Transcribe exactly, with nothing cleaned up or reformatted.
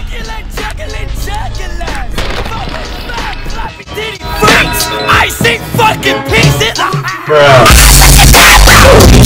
Succulent, juggling, juggling. Fucking fat, floppy titty freaks. Icy fucking piece in the Bruh.